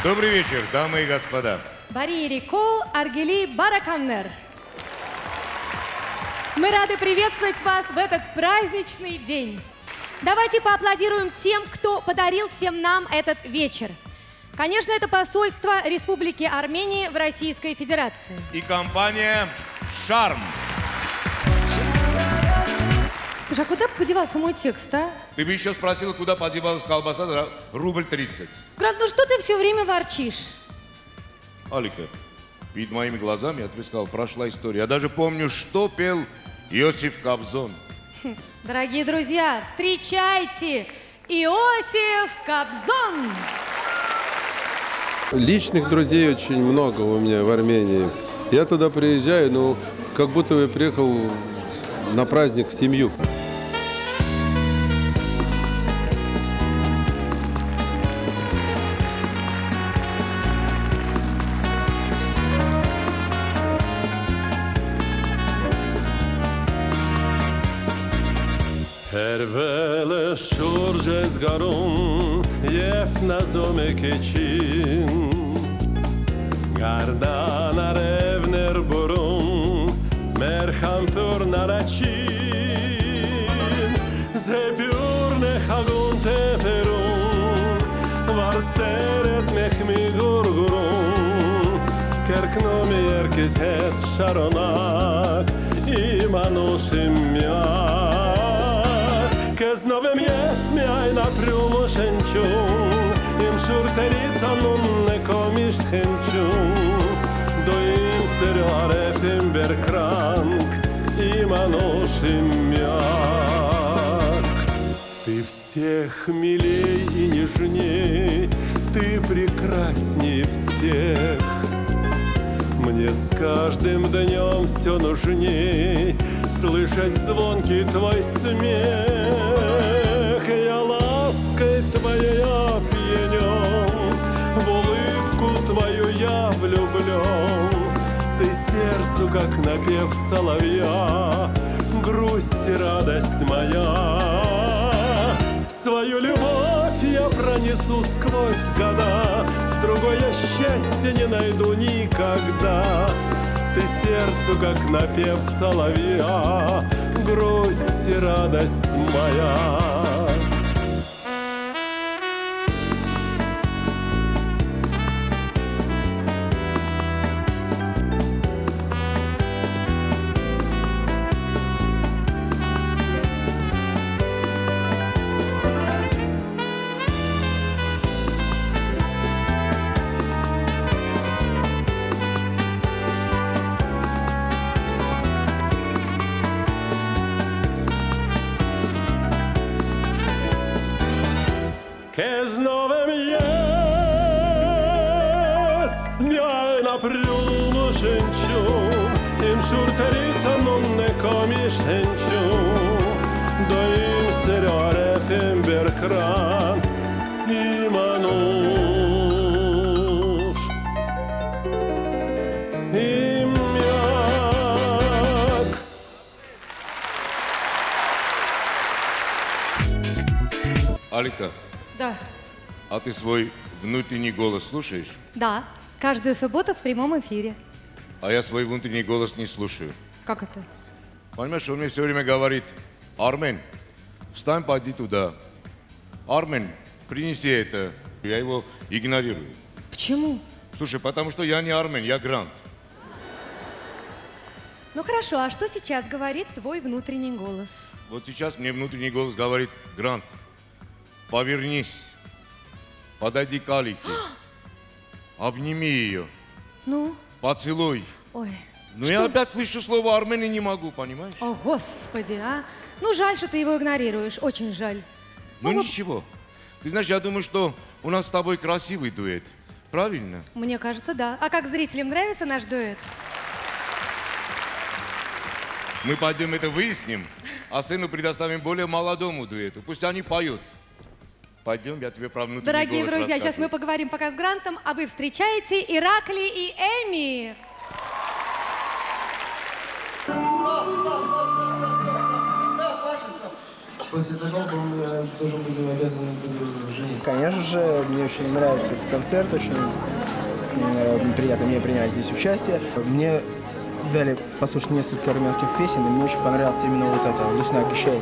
Добрый вечер, дамы и господа. Бари-Рико, Аргели, Баракамнер. Мы рады приветствовать вас в этот праздничный день. Давайте поаплодируем тем, кто подарил всем нам этот вечер. Конечно, это посольство Республики Армении в Российской Федерации. И компания «Шарм». Слушай, а куда подевался мой текст, а? Ты бы еще спросила, куда подевалась колбаса за рубль 30. Грант, ну что ты все время ворчишь? Алика, перед моими глазами, я тебе сказал, прошла история. Я даже помню, что пел Иосиф Кобзон. Дорогие друзья, встречайте Иосиф Кобзон! Личных друзей очень много у меня в Армении. Я туда приезжаю, ну, как будто я приехал на праздник в семью. Հերվել է շուրջ ես գարուն և նազում է քեչին Գարդան արևներ բորում մեր խամփորն առաջին Զեպյուրն է խաղուն թեփերում վարսեր էտ մեխմի գուրգուրում Կերկնում է երկիս հետ շարոնակ իմ անուշիմ միակ Քեզնով եմ ես միայն ապրում ու շնչում Իմ շուրթերից անունն է քո միշտ խնչում Դու իմ սիրո արև իմ բերկրանք Իմ անուշ իմ միակ Ты всех милей и нежней Ты прекрасней всех Мне с каждым днем все нужней Слышать звонкий твой смех Я лаской твоей опьянен В улыбку твою я влюблен Ты сердцу, как напев соловья Грусть и радость моя Свою любовь я пронесу сквозь года С другой я счастья не найду никогда Ты сердцу, как напев соловья Грусть и радость моя Քեզնով եմ ես միայն ապրում ու շնչում Իմ շուրթերից անունն է քո միշտ հնչում Դու իմ սիրո արև իմ բերկրան իմ անուշ իմ միակ Алика, Да. а ты свой внутренний голос слушаешь? Да, каждую субботу в прямом эфире. А я свой внутренний голос не слушаю. Как это? Понимаешь, он мне все время говорит: Армен, встань, пойди туда. Армен, принеси это. Я его игнорирую. Почему? Слушай, потому что я не Армен, я Грант. Ну хорошо, а что сейчас говорит твой внутренний голос? Вот сейчас мне внутренний голос говорит: Грант, повернись, подойди к Алике, обними ее, Ну? поцелуй. Ой. Но я опять слышу слово Армен и не могу, понимаешь? О, Господи, а? Ну, жаль, что ты его игнорируешь, очень жаль. Ну вот ничего. Ты знаешь, я думаю, что у нас с тобой красивый дуэт. Правильно? Мне кажется, да. А как зрителям нравится наш дуэт? Мы пойдем это выясним, а сцену предоставим более молодому дуэту. Пусть они поют. Пойдем, я тебе про внутренний Дорогие голос друзья, расскажу. сейчас мы поговорим пока с Грантом, а вы встречаете Иракли и Эми. Стоп, Паша, стоп. После такого, по-моему, я должен буду обязан буду жениться. Конечно же, мне очень нравится этот концерт, очень приятно мне принять здесь участие. Мне дали послушать несколько армянских песен, и мне очень понравилось именно вот это «Лусна Кишейт».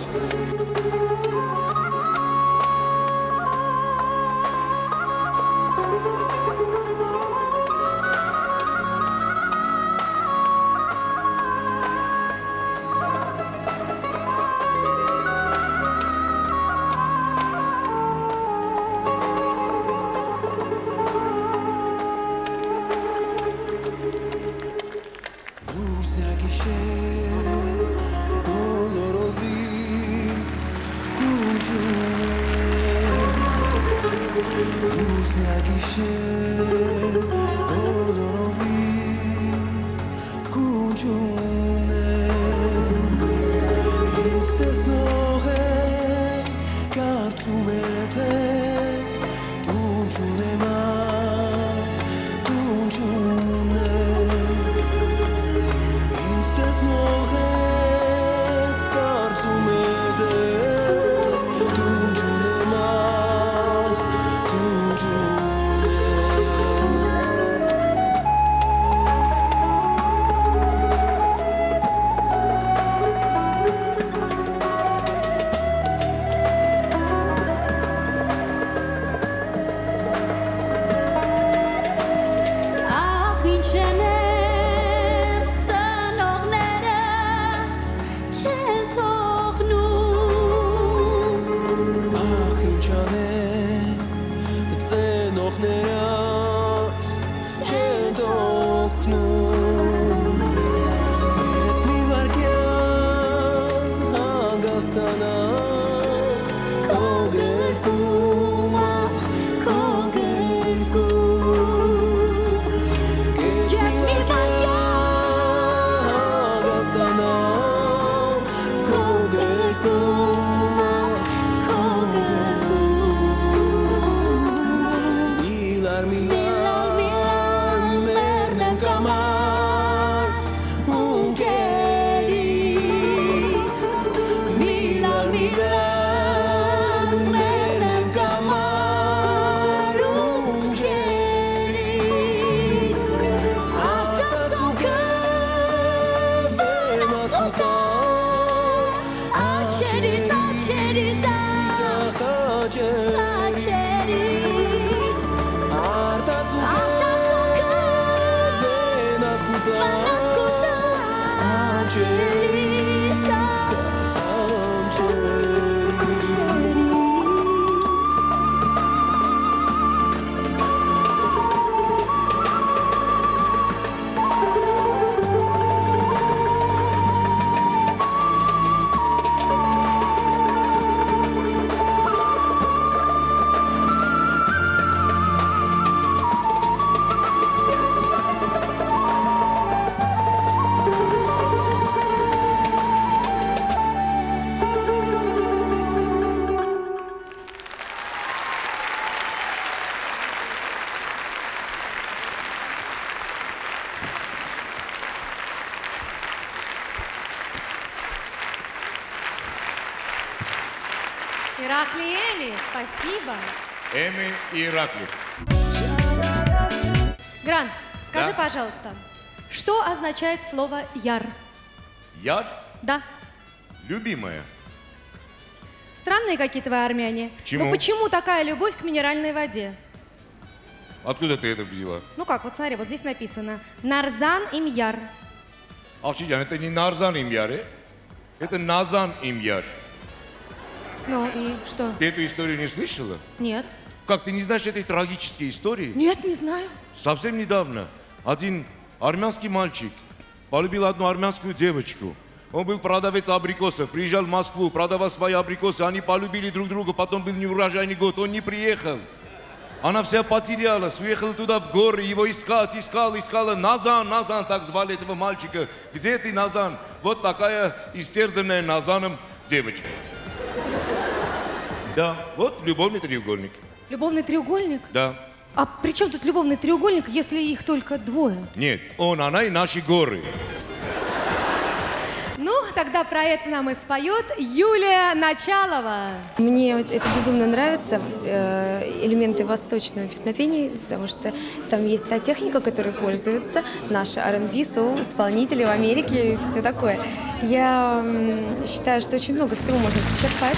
Иракли Эми, спасибо. Эми и Иракли. Грант, скажи, Да? пожалуйста, что означает слово «яр»? Яр? Да. Любимая. Странные какие-то вы армяне. Почему? Ну почему такая любовь к минеральной воде? Откуда ты это взяла? Ну как, вот смотри, вот здесь написано «Нарзан им яр». Авчиджан, это не Нарзан Имьяр, это Назан Имьяр. Ну и что? Ты эту историю не слышала? Нет. Как, ты не знаешь этой трагической истории? Нет, не знаю. Совсем недавно один армянский мальчик полюбил одну армянскую девочку. Он был продавец абрикосов, приезжал в Москву, продавал свои абрикосы, они полюбили друг друга, потом был неурожайный год, он не приехал. Она вся потерялась, уехала туда в горы, его искала. Назан, так звали этого мальчика. Где ты, Назан? Вот такая истерзанная Назаном девочка. Да, вот любовный треугольник. Любовный треугольник? Да. А при чем тут любовный треугольник, если их только двое? Нет, он, она и наши горы. Ну, тогда про это нам и споет Юлия Началова. Мне это безумно нравится, элементы восточного песнопения, потому что там есть та техника, которой пользуются наши R&B, соул, исполнители в Америке и все такое. Я считаю, что очень много всего можно почерпать.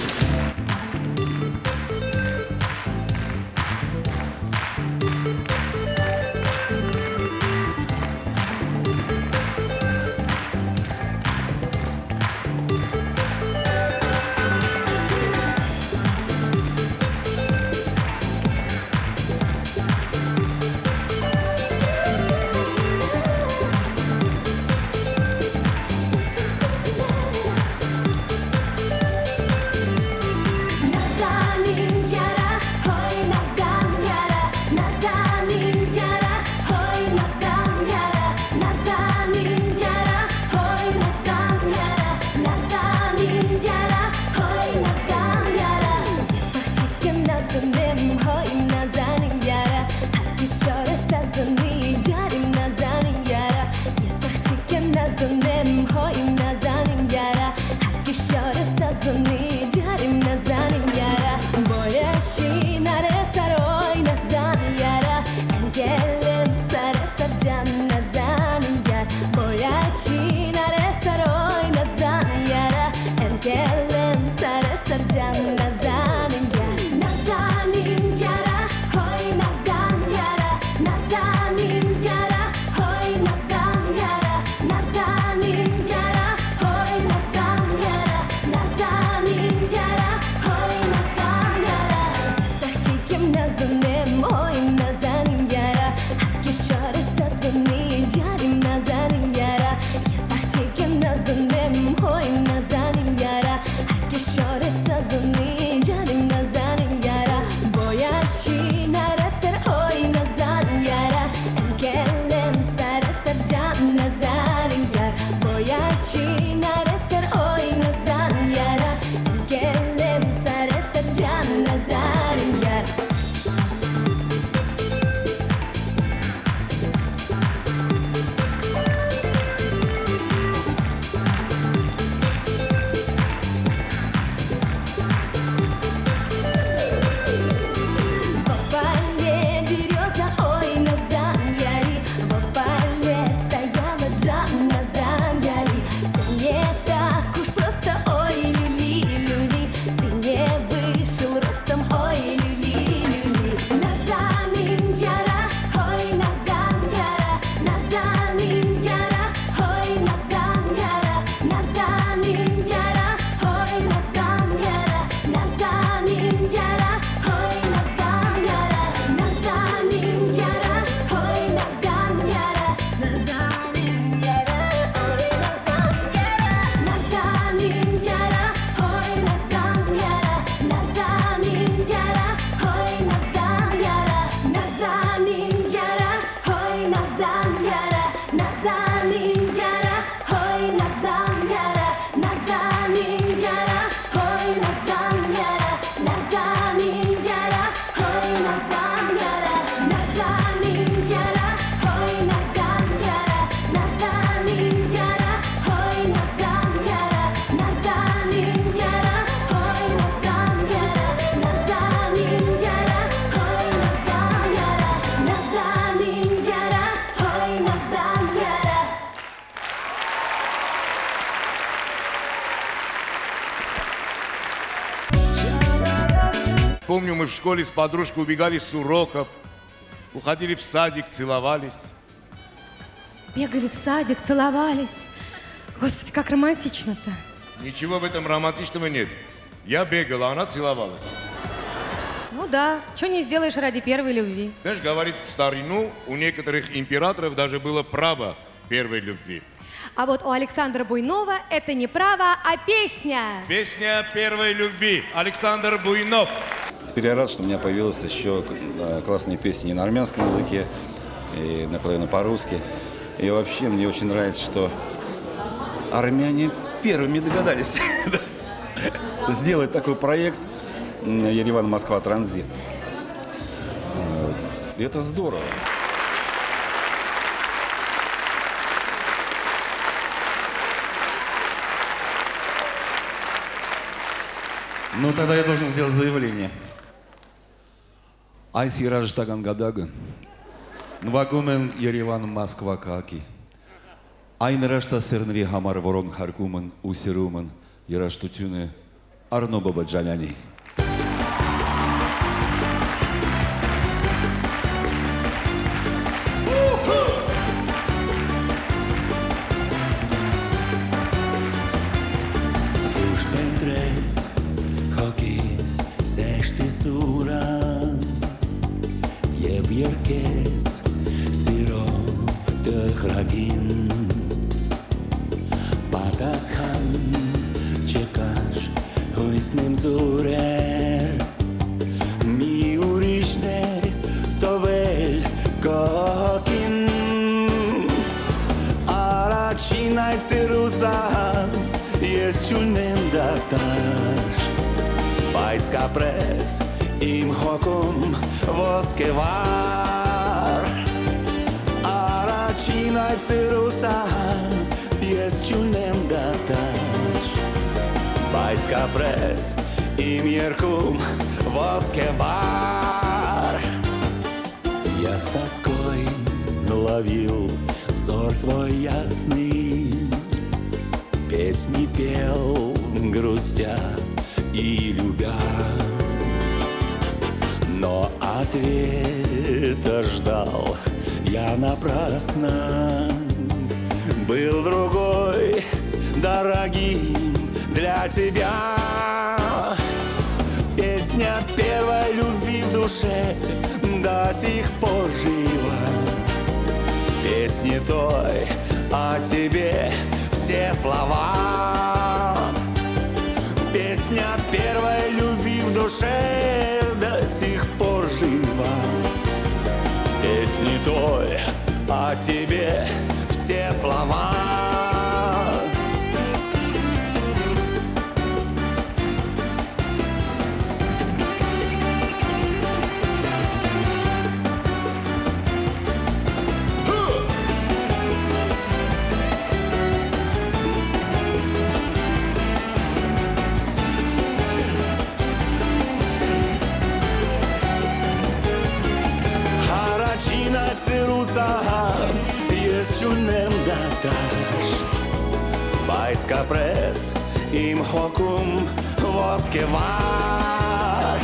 Помню, мы в школе с подружкой убегали с уроков, уходили в садик, целовались. Бегали в садик, целовались. Господи, как романтично-то. Ничего в этом романтичного нет. Я бегал, а она целовалась. Ну да, что не сделаешь ради первой любви. Знаешь, говорит, в старину у некоторых императоров даже было право первой любви. А вот у Александра Буйнова это не право, а песня. Песня первой любви. Александр Буйнов. Теперь я рад, что у меня появилась еще классные песни и на армянском языке, и наполовину по-русски. И вообще мне очень нравится, что армяне первыми догадались сделать такой проект «Ереван-Москва Транзит». И это здорово. Ну, тогда я должен сделать заявление. Այս երաժշտական գդագը նվագում են Երևան, Մոսկվա քաղաքի։ Այն երաժշտասերների համար, որոնք հարգում են ու սիրում են երաժշտությունը Արնո Բաբաջանյանի։ Եվ երկեց սիրով տխրագին պատասխան չկար հույսնեմ զուրեր մի ուրիշներ տովել կողքին առաջին այդ սիրուցան ես չունեմ դատար բայց կապրես Իմ հոգում ոսկեվար Առաջին այդ սիրուցան ես չունեմ դատար Բայց կապրես իմ երկում ոսկեվար Я с тоской ловил взор твой ясный Песни пел, грустя и любя Но ответа ждал я напрасно Был другой, дорогим для тебя Песня первой любви в душе до сих пор жива В песне той о тебе все слова Песня первой любви в душе до сих пор жива Песни той о тебе все слова Ես չունեմ դատար Բայց կապրես իմ հոգում ոսկեվար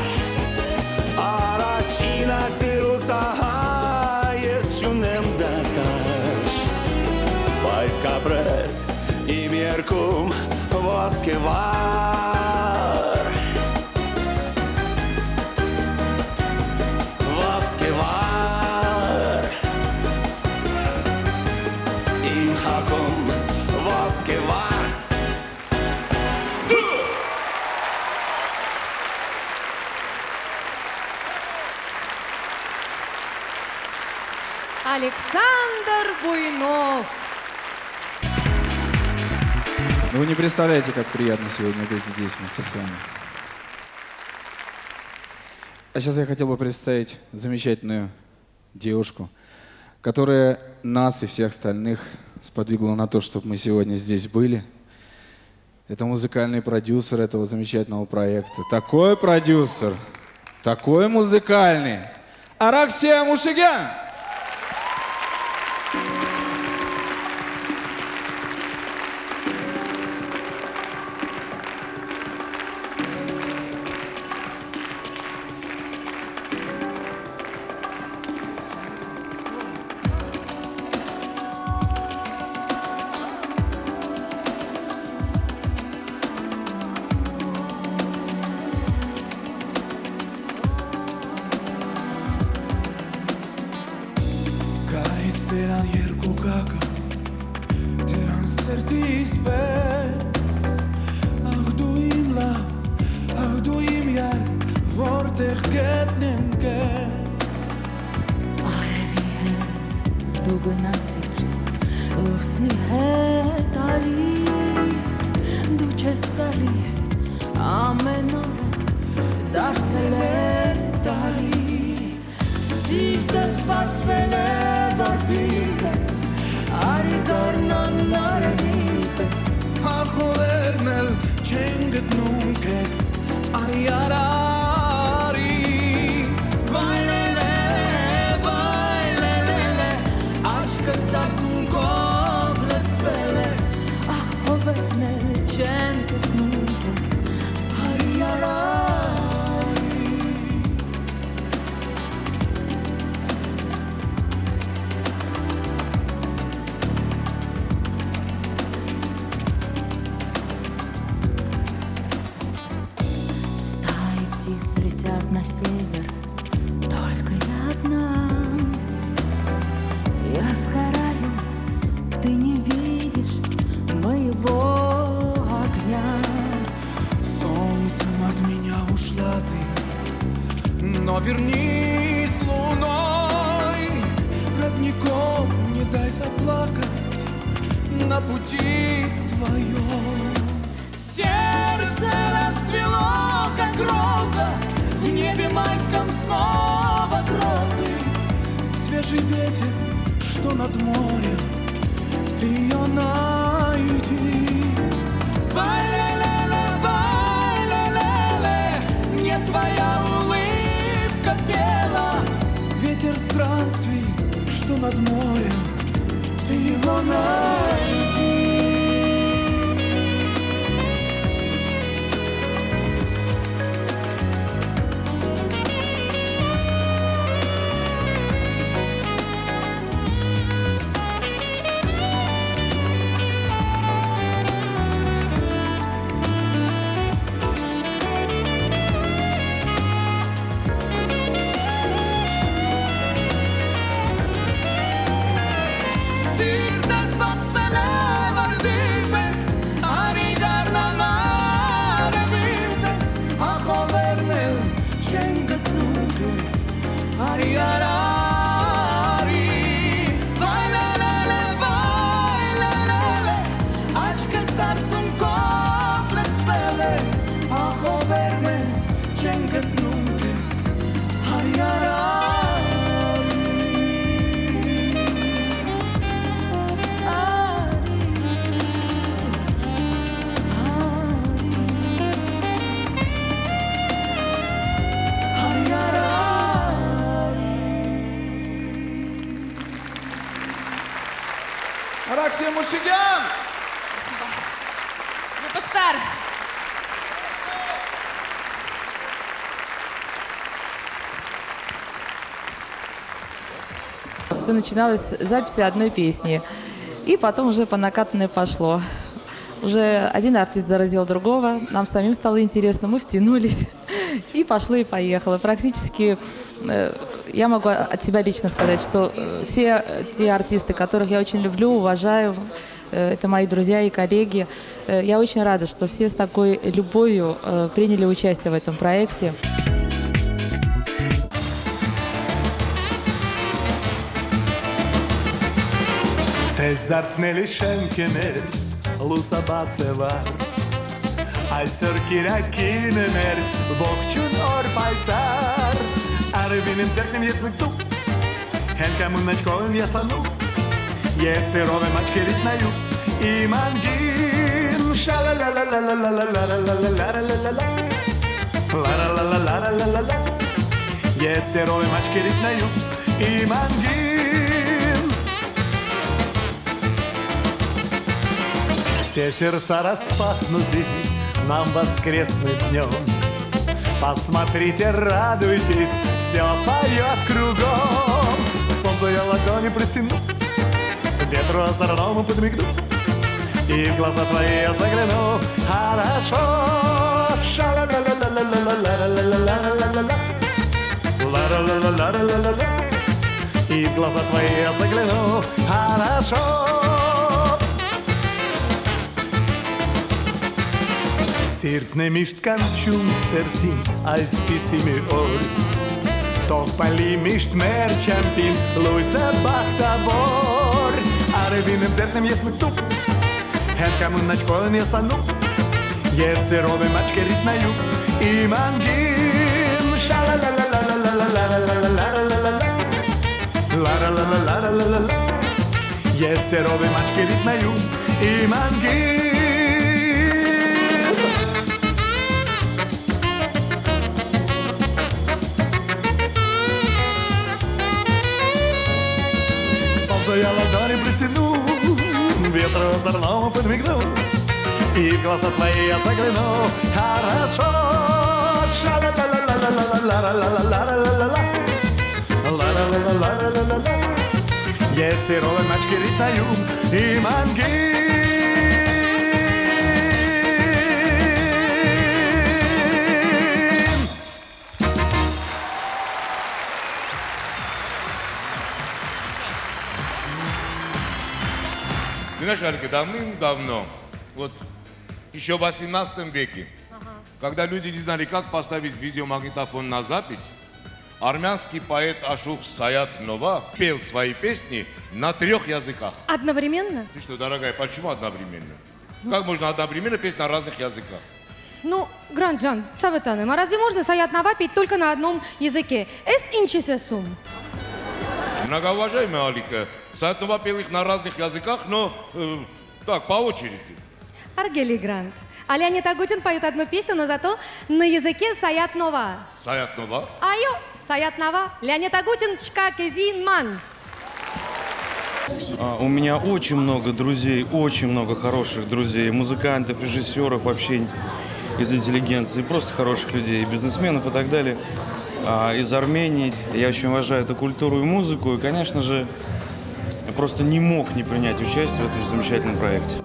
Առաջին այդ սիրուցահա Ես չունեմ դատար Բայց կապրես իմ երկում ոսկեվար Ոսկեվար Հակում ոսկեվար Александр Буйнов. Вы не представляете, как приятно сегодня быть здесь вместе с вами. А сейчас я хотел бы представить замечательную девушку, которая нас и всех остальных сподвигла на то, чтобы мы сегодня здесь были. Это музыкальный продюсер этого замечательного проекта. Такой продюсер, такой музыкальный. Араксия Мушигян! Չեն գտնում քեզ, твоего огня. Солнцем от меня ушла ты, но вернись луной. Родником не дай заплакать на пути твоем. Сердце расцвело, как роза, в небе майском снова грозы. Свежий ветер, что над морем, ты ее найди. Вай-ле-ле-ле, вай-ле-ле-ле, мне твоя улыбка пела. Ветер странствий, что над морем, ты его найди. Араксия Мушигян! Выпуштар! Все начиналось с записи одной песни. И потом уже по накатанной пошло. Уже один артист заразил другого, нам самим стало интересно, мы втянулись. И пошло, и поехало. Практически я могу от себя лично сказать, что все те артисты, которых я очень люблю, уважаю, это мои друзья и коллеги. Я очень рада, что все с такой любовью приняли участие в этом проекте. Tezartneli şenkemer, lusa batsevar. Aysır kirakinemer, vokçun or paysar. Arvinin zerknim yesmektu, henkamun начковым я сану. Евсерове мачкерит наю, и мангин. Ша-ла-ла-ла-ла-ла-ла-ла-ла-ла-ла-ла-ла-ла. Ла-ла-ла-ла-ла-ла-ла-ла. Евсерове мачкерит наю, и мангин. Все сердца распахнуты нам воскресным днем. Посмотрите, радуйтесь, все поет кругом. Солнцу я ладони протяну, ветру озорному подмигну, и в глаза твои я загляну. Хорошо. Ша-ла-ла-ла-ла-ла-ла-ла-ла-ла-ла-ла-ла. Ла-ла-ла-ла-ла-ла-ла-ла. И в глаза твои я загляну. Хорошо. Sirt ne misht kanë qumë sërtim, a i s'pisimi orë. Tok pali misht merë qëmpim, lujse bakta borë. Are vinem zert në mjes më këtu, her ka mund në qkollën jes anu. Jevë se rove ma qkerit na ju, i mangim. Sha-la-la-la-la-la-la-la-la-la-la-la-la. La-la-la-la-la-la-la-la. Jevë se rove ma qkerit na ju, i mangim. Я ладони протяну, ветру озорному подмигну, и в глаза твои я загляну. Хорошо. Ша-ла-ла-ла-ла-ла-ла-ла-ла-ла-ла-ла-ла. Ла-ла-ла-ла-ла-ла-ла-ла. Евсерове мачкерит на юм, и мангин. Ты знаешь, Алька, давным-давно Вот еще в 18 веке, когда люди не знали, как поставить видеомагнитофон на запись, армянский поэт Ашух Саят Нова пел свои песни на 3 языках. Одновременно? Ты что, дорогая, почему одновременно? Как можно одновременно петь на разных языках? Ну, Гранджан, Саветаным, а разве можно Саят Нова петь только на одном языке? Эс инчисесум. Многоуважаемая Алика, Саят Нова пел их на разных языках, но так, по очереди. Аргели Грант. А Леонид Агутин поет одну песню, но зато на языке Саят Нова. Саят Нова? Айо, Саят Нова. Леонид Агутин, Чка Кезин Ман. У меня очень много друзей, очень много хороших друзей, музыкантов, режиссеров, вообще из интеллигенции, просто хороших людей, бизнесменов и так далее, из Армении. Я очень уважаю эту культуру и музыку, и, конечно же, я просто не мог не принять участие в этом замечательном проекте.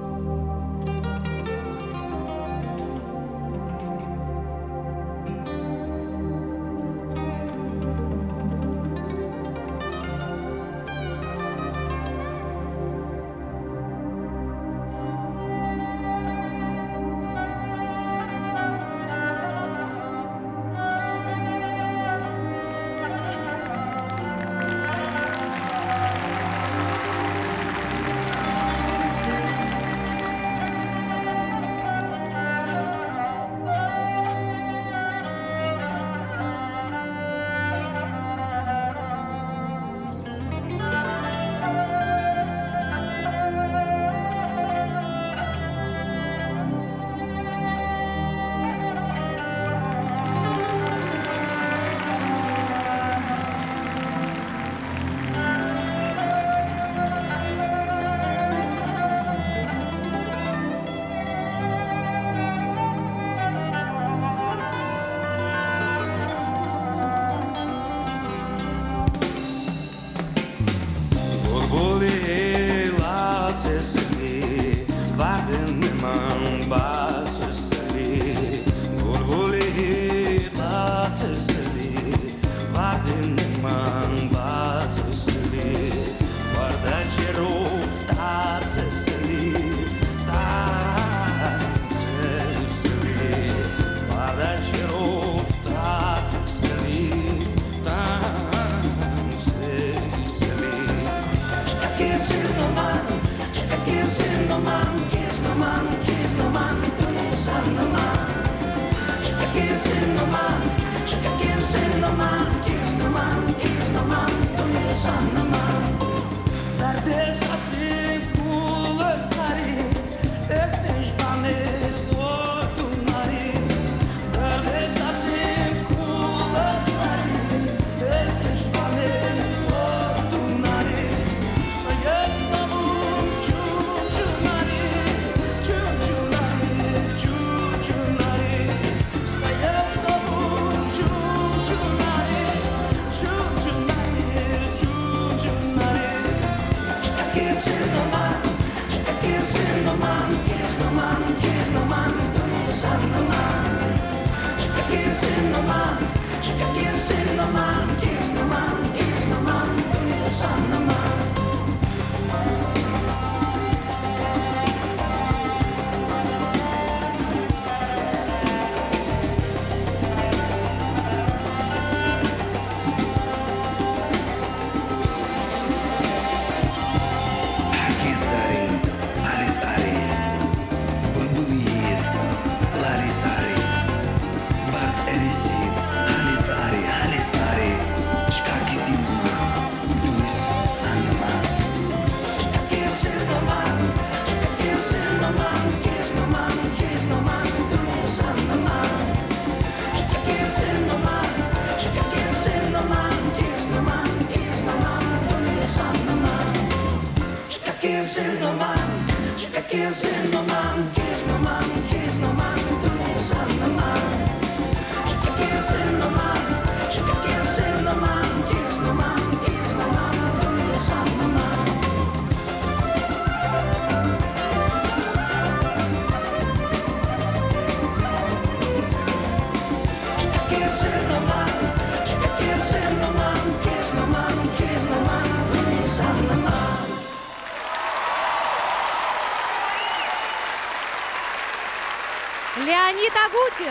Леонид Агутин.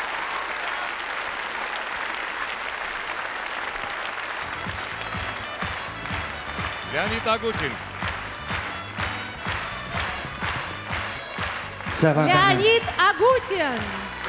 Леонид Агутин. Леонид Агутин.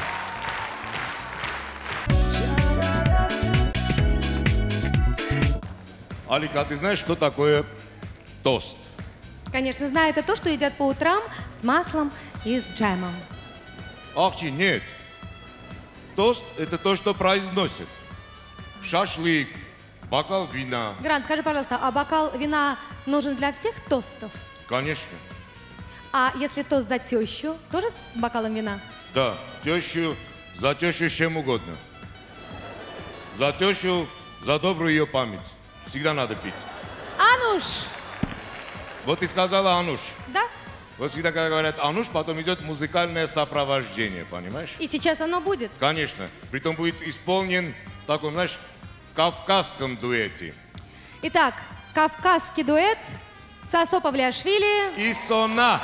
Алика, а ты знаешь, что такое тост? Конечно, знаю, это то, что едят по утрам с маслом и с джемом. Ахчи, нет. Тост – это то, что произносят. Шашлык, бокал вина. Грант, скажи, пожалуйста, а бокал вина нужен для всех тостов? Конечно. А если тост за тещу, тоже с бокалом вина? Да, тещу, за тещу чем угодно. За тещу, за добрую ее память. Всегда надо пить. Ануш! Вот ты сказала Ануш. Да? Вот всегда, когда говорят Ануш, потом идет музыкальное сопровождение, понимаешь? И сейчас оно будет? Конечно. Притом будет исполнен в таком, знаешь, кавказском дуэте. Итак, кавказский дуэт Сосо Павлиашвили и Сона.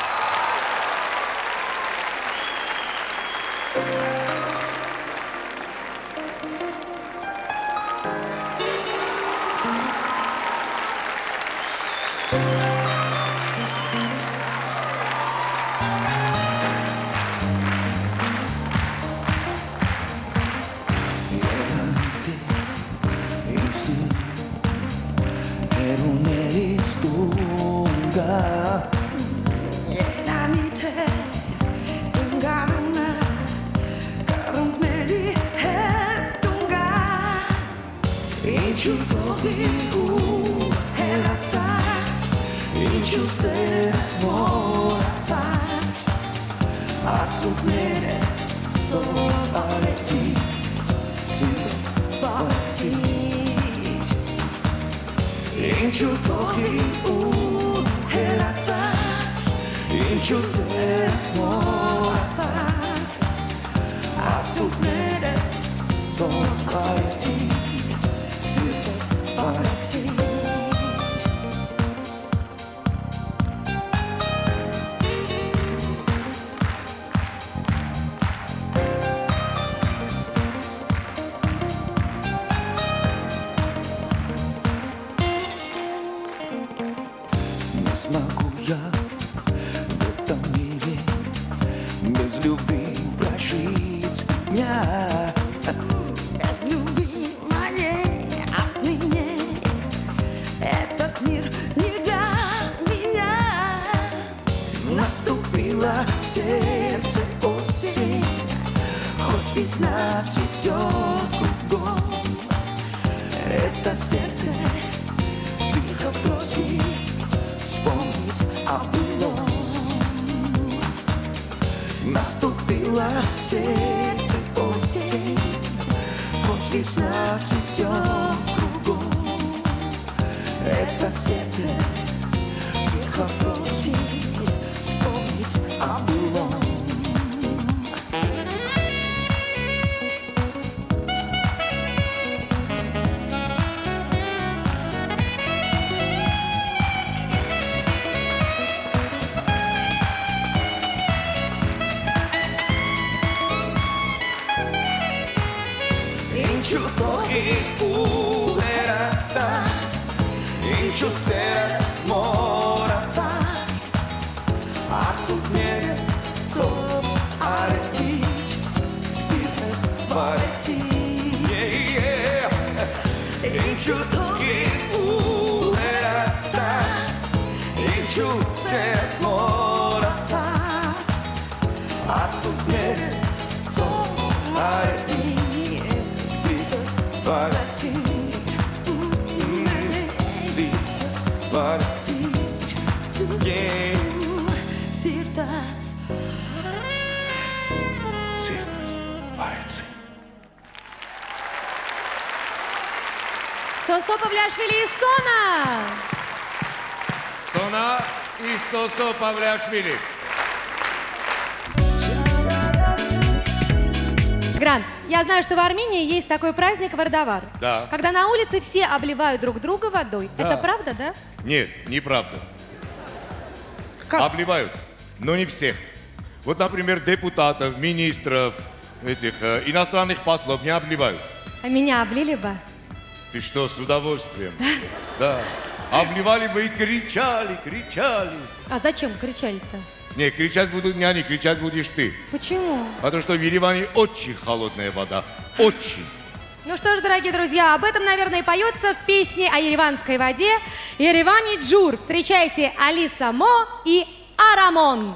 Смогу я в этом мире без любви прожить дня. Без любви моей отныне этот мир не для меня. Наступила в сердце осень, хоть весна цветет кругом. Это сердце тихо просит вспомнить о былом. Наступила в сердце осень, хоть весна цветет кругом. Это сердце тихо просит вспомнить о былом. Inču se razmoraca, arcuk mjerec, cop, arecić, sirtes, varecić. Inču togi uveraca, inču se razmoraca, arcuk mjerec, cop, arecić, sirtes, varecić. Sirtas, vareci. Сосо Павлиашвили и Сона. Сона и Сосо Павлиашвили. Грант, я знаю, что в Армении есть такой праздник Вардавар. Да. Когда на улице все обливают друг друга водой. Да. Это правда, да? Нет, неправда. Как? Обливают, но не всех. Вот, например, депутатов, министров, этих иностранных послов не обливают. А меня облили бы? Ты что, с удовольствием? Да. Обливали бы и кричали, кричали. А зачем кричали-то? Не, кричать будут не они, кричать будешь ты. Почему? Потому что в Ереване очень холодная вода. Очень. Ну что ж, дорогие друзья, об этом, наверное, и поется в песне о ереванской воде «Еревани Джур». Встречайте Алиса Мо и Арамон.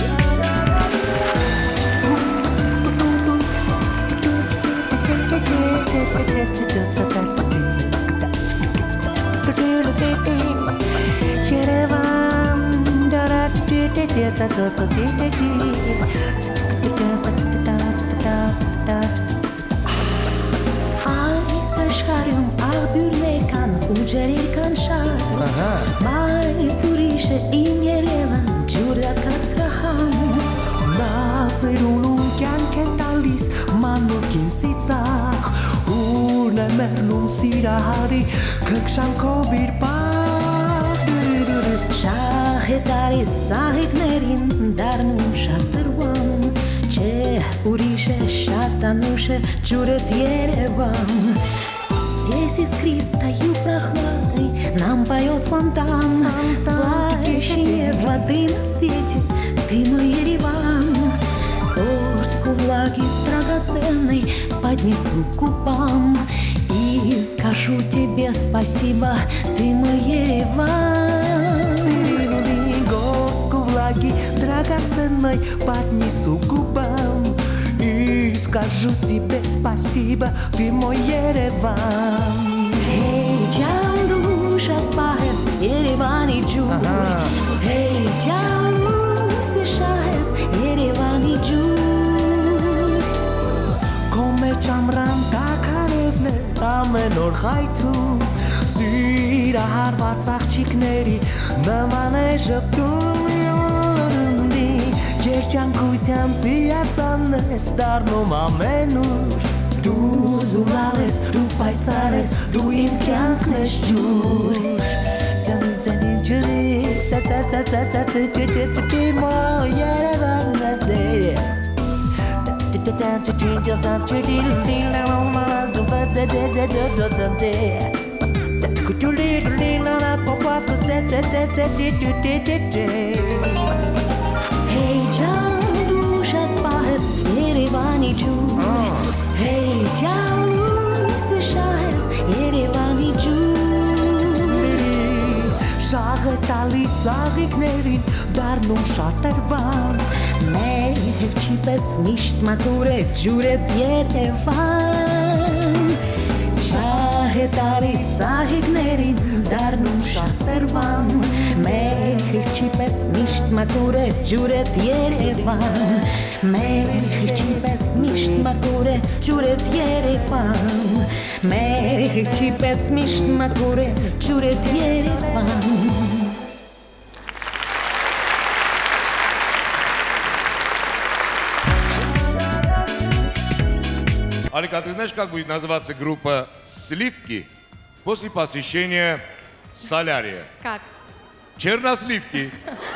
Աշխարհում աղբյուրներ կան ու ջրեր կան շատ Բայց ուրիշը իմ Երևան ջուրը կացրահան Նազերունում կյանք է տալիս մանուկին ծիծաղ Ուրն է մերնում սիրահարի կգշանքով իր պաղ Շահ է տալիս սահիկներին դարնում շատ տրվան Չէ ուրիշ է շատ անուշ է ջուրըտ Երևան Здесь искристою прохладой нам поет фонтан Слаще нет воды на свете, ты мой Ереван Горстку влаги драгоценной поднесу к губам И скажу тебе спасибо, ты мой Ереван Горстку влаги драгоценной поднесу к губам И скажу тебе спасибо, ты мой Ереван Hey, can душа пахес, Еревани Джур Hey, can луси шахес, Еревани Джур Կոմեջ ամրան տակարևն է ամեն օր խայթում Սիրահարված աղջիկների նման է ժպտում Երջանկության ծիածանն ես դառնում ամենուր Դու զուլալ ես, դու պայծառ ես, դու իմ կյանքն ես ջուր Ջանին ջանին ջրի, ճա-ճա-ճա-ճա-ճա-ճա-ճա-ճա-ճա-ճա Մո Երևանն է դե Hey, can душа пахес, Երևանի ջուր Hey, can լույսը շահես, Երևանի ջուր Շաղը տալիս ծաղիկներին դառնում շատ տրվան Մեր հրճի պես միշտ մաքուր է ջուրդ Երևան Շահը տալիս ծաղիկներին դառնում շատ տրվան Մեր հրճի պես միշտ մաքուր է ջուրդ Երևան Մեր հրճի պես միշտ մաքուր է ջուրդ Երևան Մեր հրճի պես միշտ մաքուր է ջուրդ Երևան Алика, ты знаешь, как будет называться группа «Сливки» после посещения солярия? Как? Черносливки.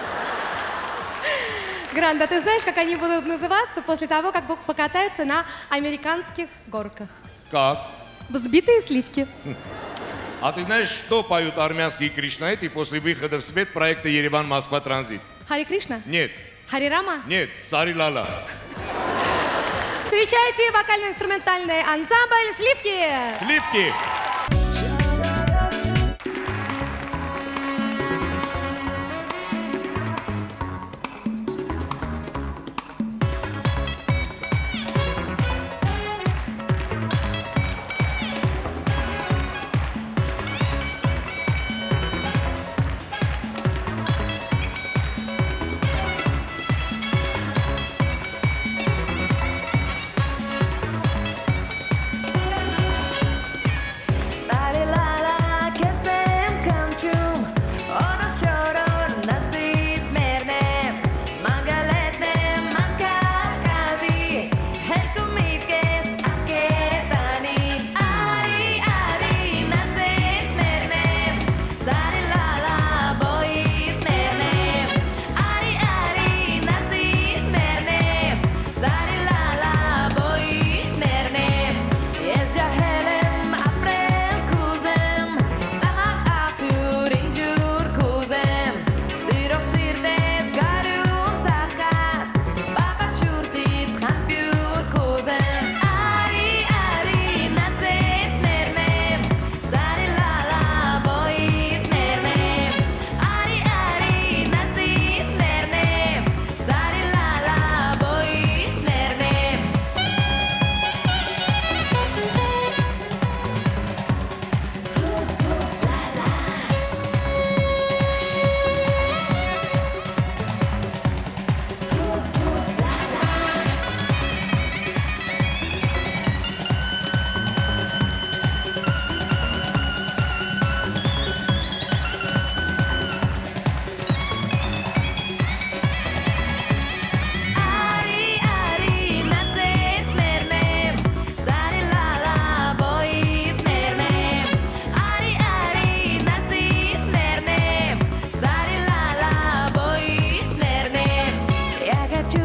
Гранд, а ты знаешь, как они будут называться после того, как покатаются на американских горках? Как? Взбитые сливки. А ты знаешь, что поют армянские кришнаиты после выхода в свет проекта «Ереван-Москва Транзит»? Хари Кришна? Нет. Хари Рама? Нет, Сари Лала. Встречайте вокально-инструментальный ансамбль «Сливки». Сливки.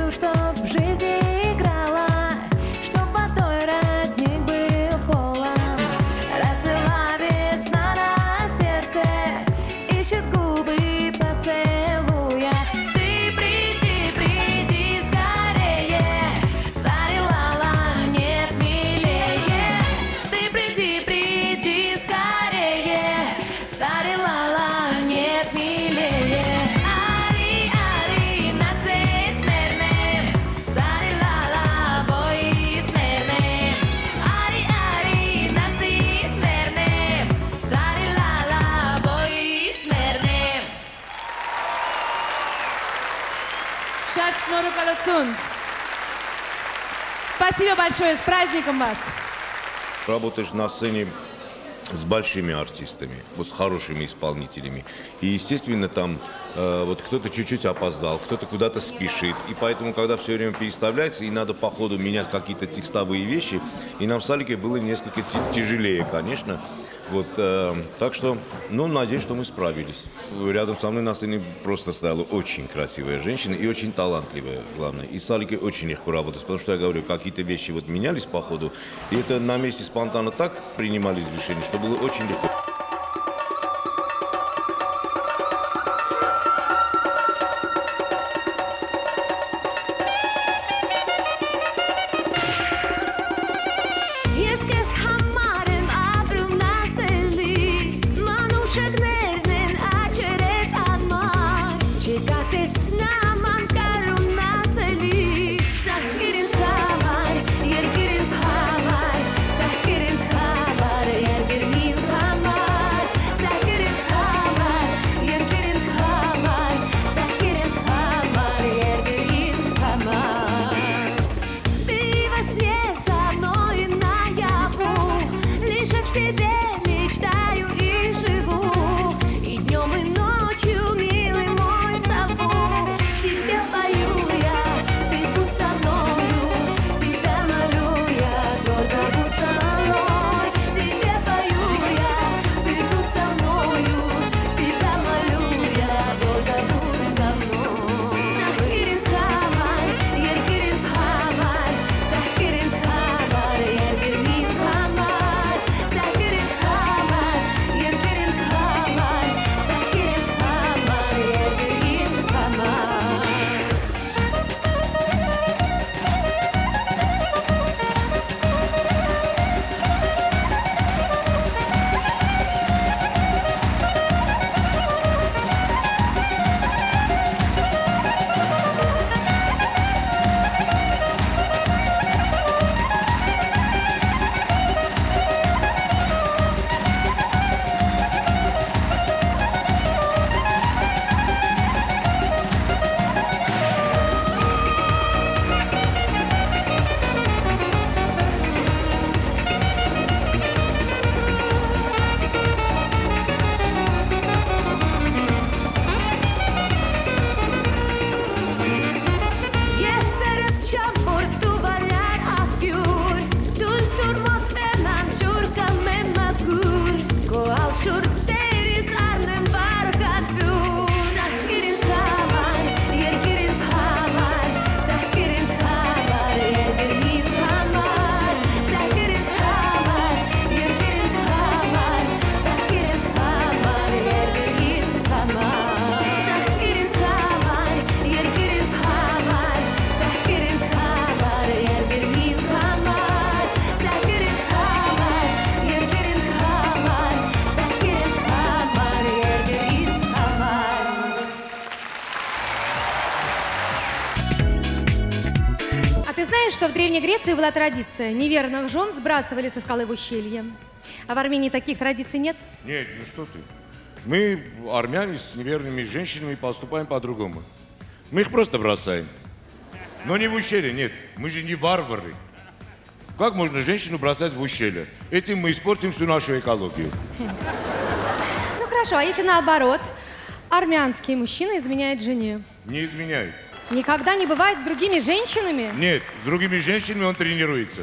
хочу, чтоб в жизни играла, чтоб водой родник был полон. Расцвела весна на сердце, ищет губы поцелуя. Ты приди, приди скорее, Сарилала, нет милее. Ты приди, приди скорее, Сарилала, нет милее. Ари, ари, насыт мерне, Сарилала, боит мерне. Ари, ари, насыт мерне, Сарилала, боит мерне. Шат Шнуру Калуцун. Спасибо большое, с праздником вас. Работаешь на сцене с большими артистами, вот с хорошими исполнителями. И, естественно, там вот кто-то чуть-чуть опоздал, кто-то куда-то спешит. И поэтому, когда все время переставляется, и надо по ходу менять какие-то текстовые вещи, и нам с Аликой было несколько тяжелее, конечно. Вот, так что, ну, надеюсь, что мы справились. Рядом со мной на сцене просто стояла очень красивая женщина и очень талантливая, главное. И с Аликой очень легко работать, потому что, я говорю, какие-то вещи вот менялись по ходу, и это на месте спонтанно так принимались решения, что было очень легко. Что в Древней Греции была традиция. Неверных жен сбрасывали со скалы в ущелье. А в Армении таких традиций нет? Нет, ну что ты. Мы, армяне, с неверными женщинами поступаем по-другому. Мы их просто бросаем. Но не в ущелье, нет. Мы же не варвары. Как можно женщину бросать в ущелье? Этим мы испортим всю нашу экологию. Ну хорошо, а если наоборот, армянский мужчина изменяет жене? Не изменяет. Никогда не бывает с другими женщинами? Нет, с другими женщинами он тренируется.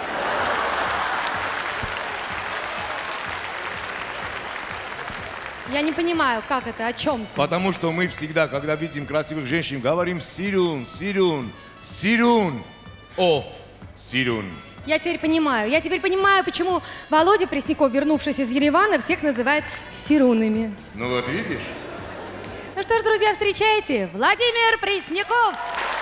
Я не понимаю, как это, о чем ты? Потому что мы всегда, когда видим красивых женщин, говорим «сирюн, сирюн». Сирун. Оф. Сирун. Я теперь понимаю, почему Володя Пресняков, вернувшись из Еревана, всех называет сирунами. Ну вот видишь? Ну что ж, друзья, встречайте, Владимир Пресняков!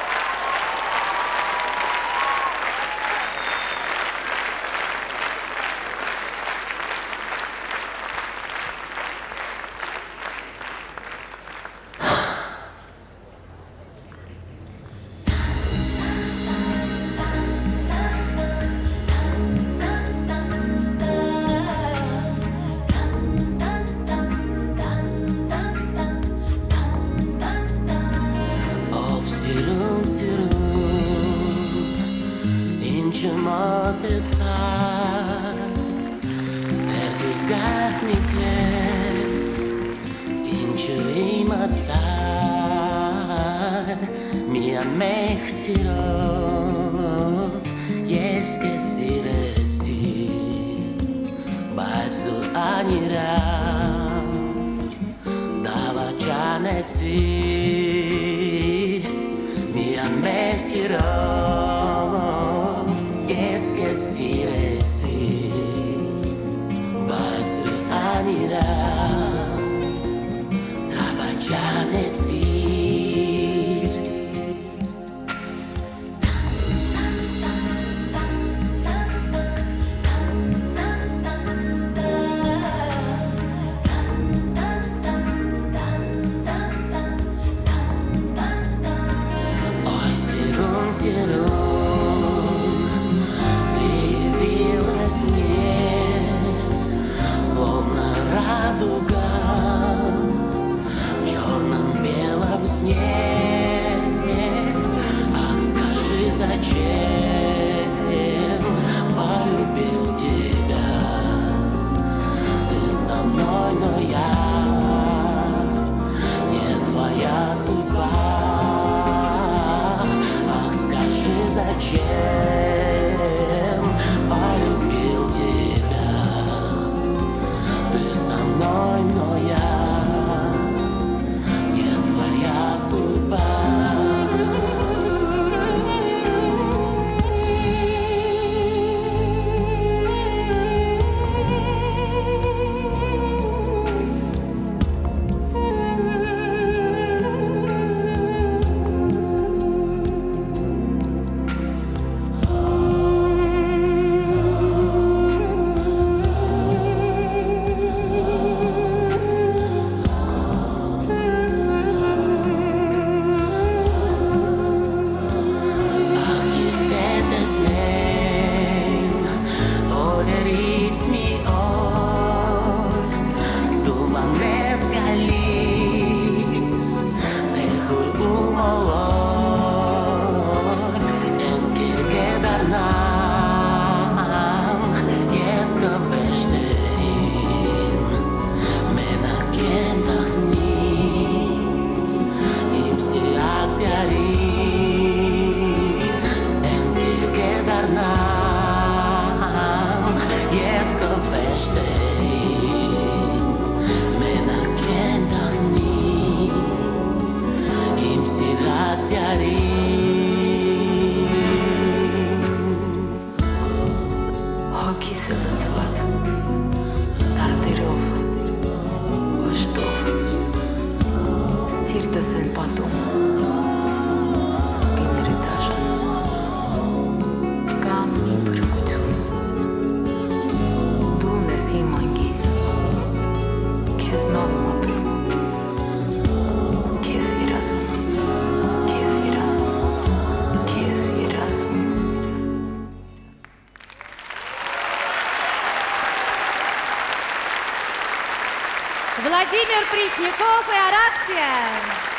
Владимир Пресняков и Араксия.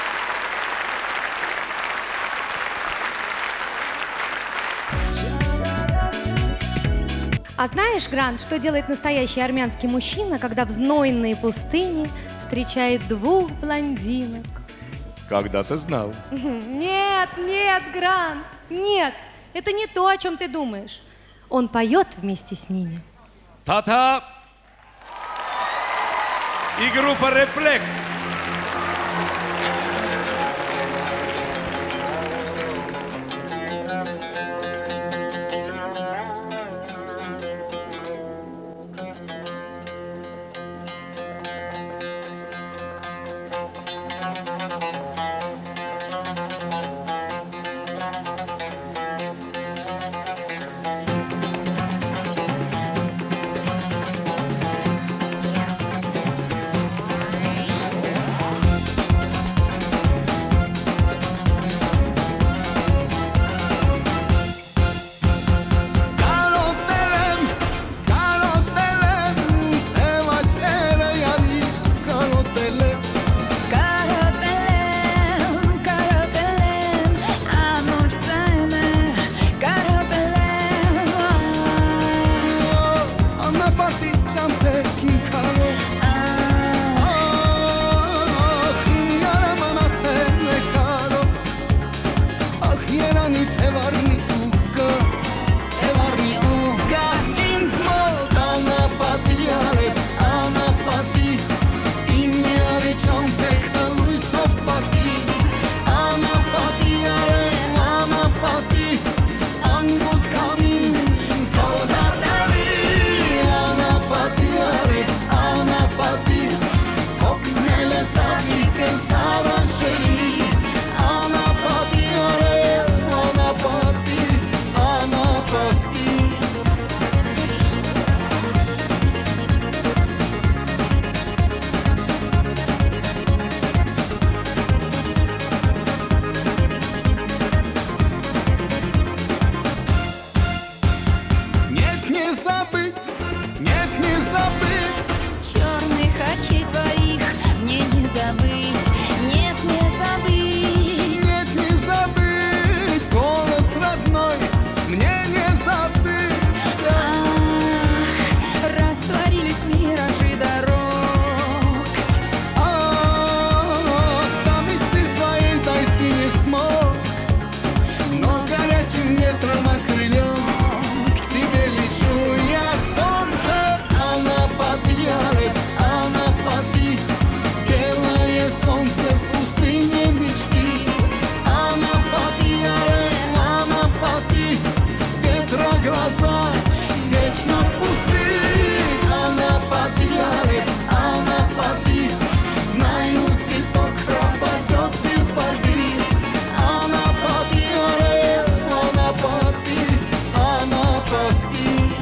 А знаешь, Грант, что делает настоящий армянский мужчина, когда в знойной пустыне встречает двух блондинок? Когда-то знал. Нет, нет, Грант, нет. Это не то, о чем ты думаешь. Он поет вместе с ними. Та-та! И группа «Рефлекс». Թևարնի ուկա, թևարնի ուկա, ինձ մոտ անապատի արև, անապատի, իմ միարի ճամպեք հլույսով պատի, անապատի արև, անապատի, անգոտ կամին, թողատարի, անապատի արև, անապատի, հոգնել է ծավիկը սարաշելի, անապատի արև, անապատի, անապատի. Нет, не забыть, нет, не забыть. Черных очей твоих мне не забыть, нет, не забыть. Нет, не забыть. Голос родной мне не забыть. Ах, растворились миражи дорог. Ах, до мечты своей дойти не смог, но горячим ветром окрылен к тебе лечу я, солнце. Анапати, арев, Анапати, белое солнце в пустыне мечты. Анапати, арев, Анапати, ветра глаза вечно пусты. Анапати, арев, Анапати, знаю, цветок пропадет без воды. Анапати, арев, Анапати, Анапати.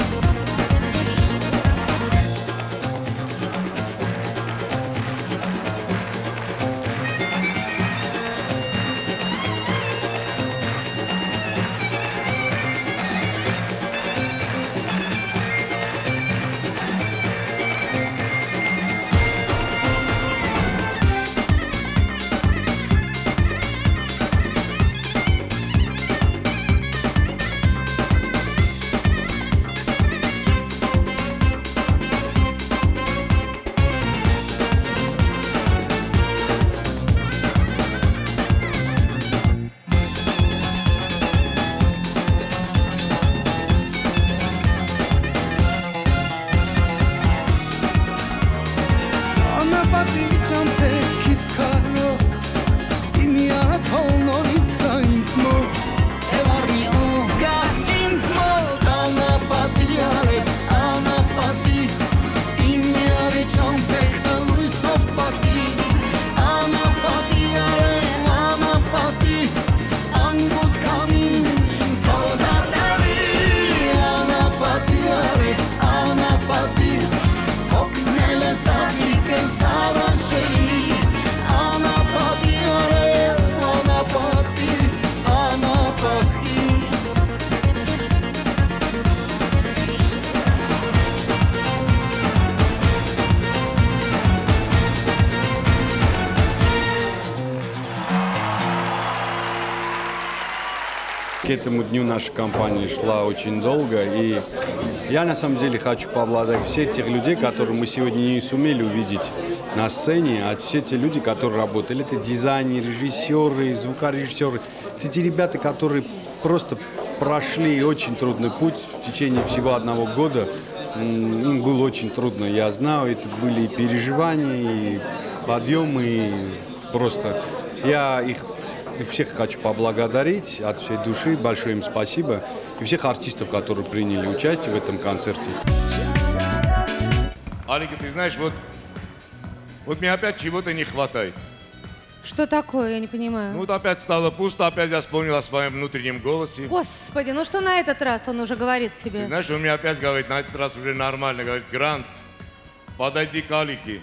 Անապատի ճամփեքից քարոտ, իմ յարաթոլ նորից կա ինձ մոտ, թևարնի ուղգա ինձ մոտ, անապատի արև, անապատի, իմ յարի ճամփեք հլույսով պատի, անապատի արև, անապատի, անգոտ կամին, թողատարի, անապատի արև, անապատի, հոգնել է ծավիկը սարաշելի, անապատի արև, անապատի, անապատի. К этому дню наша компания шла очень долго, и я на самом деле хочу поблагодарить всех тех людей, которые мы сегодня не сумели увидеть на сцене, а все те люди, которые работали. Это дизайнеры, режиссеры, звукорежиссеры. Это те ребята, которые просто прошли очень трудный путь в течение всего 1 года. Им было очень трудно, я знаю, это были и переживания, и подъемы, и просто я их всех хочу поблагодарить от всей души, большое им спасибо. И всех артистов, которые приняли участие в этом концерте. Алика, ты знаешь, вот мне опять чего-то не хватает. Что такое, я не понимаю. Ну вот опять стало пусто, опять я вспомнил о своем внутреннем голосе. Господи, ну что на этот раз он уже говорит тебе? Ты знаешь, он мне опять говорит, на этот раз уже нормально, говорит, Грант, подойди к Алике.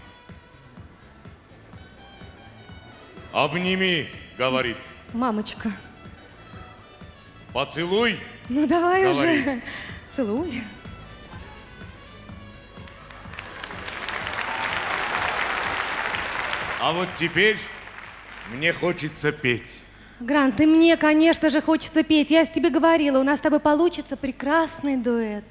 Обними, говорит. Мамочка. Поцелуй. Ну давай говорит. уже. Целуй. А вот теперь мне хочется петь. Грант, и мне, конечно же, хочется петь. Я тебе говорила, у нас с тобой получится прекрасный дуэт.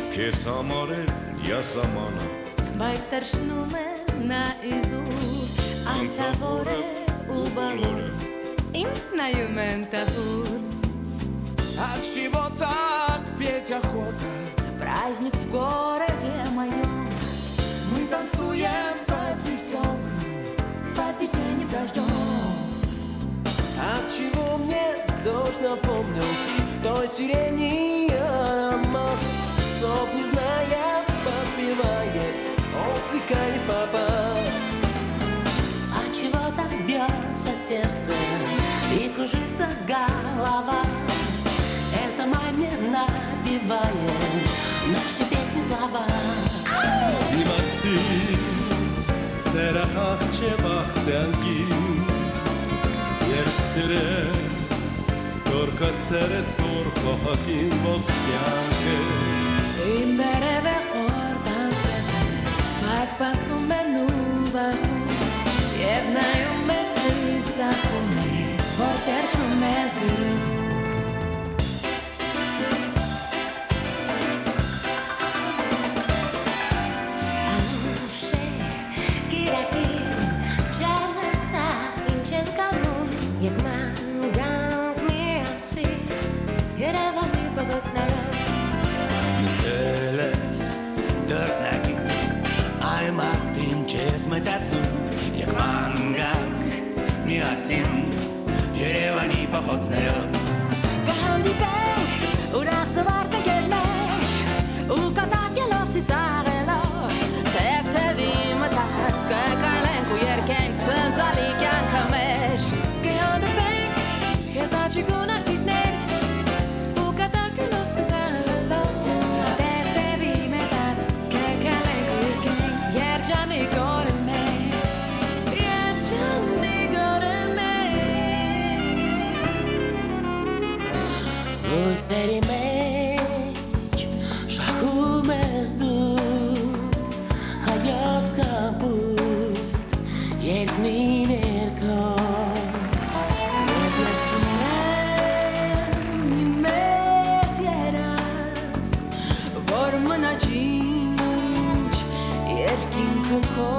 քեզ համար է դիասամանը Բայց թշնում է նա իզուր անցավոր է ու բոլոր ինձ նայում են տխուր От чего так петь охота? Праздник в городе моем Мы танцуем под весенним дождем От чего мне дождь напомнил той сирени аромат Слов не зная, подпевает, он слегка попал От чего так бьется сердце и кружится голова Это маме напевает наши песни слова Իմանցի սերախաղ չբախտյանքին Երբ սիրես կորկա սերետ կոր կողակին ոգ կյանք է Իմ բերև է օրտան սետը Բայց պասում են ու բախուց Եվ նայում է ծիծախում է Որ տերշում է սիրուց Նստել ես դրնակին Այմ ատին չես մտածում Եկ մանգանք միասին Երևանի պախոցներով Կհանդիպենք ուրախ զվարդնգերներ Ու կատակելով ծիծաղելով Թև-թևի մտած կկայլենք ու երկենք ծնծալի կյանքը մեր Կհանդիպենք քեզ աչիկ ու նախջիկներ Ու կատակելով ծիծաղելով Թև-թևի մտած կկայլենք ու երկենք Երջանի գորը մեր Երջանի գորը Ուսերի մեջ շախում ես դու Հայոց կապուտ երկնի ներքո Եվ լսում եմ մի մեծ երաս Որ մնա ջինջ երկինքը քո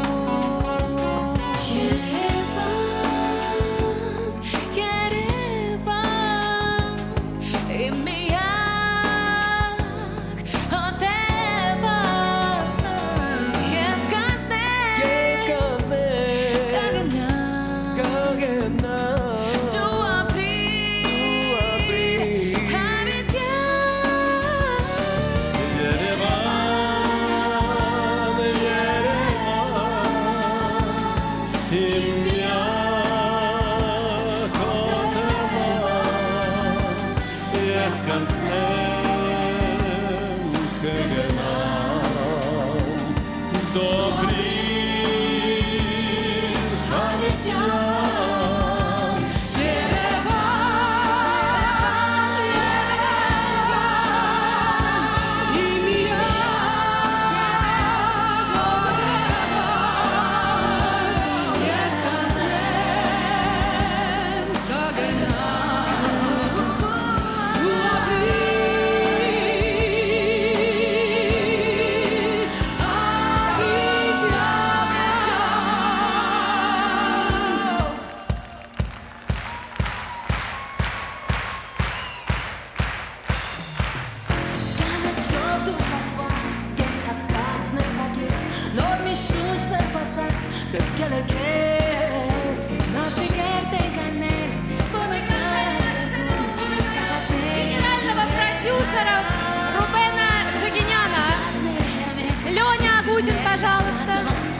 Генерального продюсера Рубена Джигиняна. Леня Агутин, пожалуйста.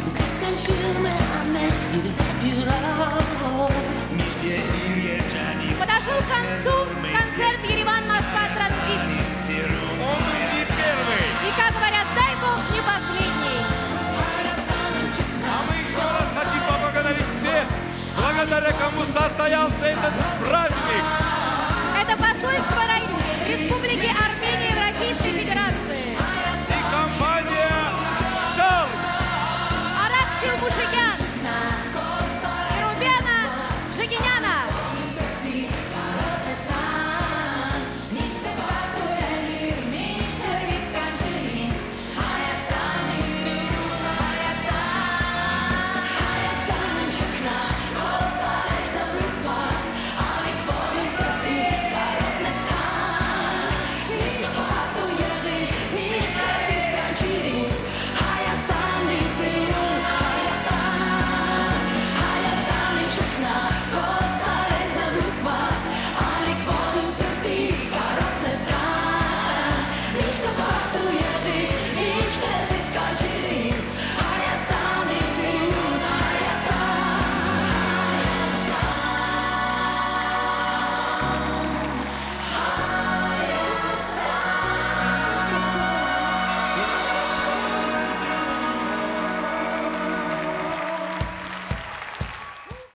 Подошел к концу концерт Ереван-Москва-Транзит. Он был не первый. И, как говорят, дай бог, не последний. А мы еще раз хотим поблагодарить всех, благодаря кому состоялся этот праздник. Это посольство Республики Армения.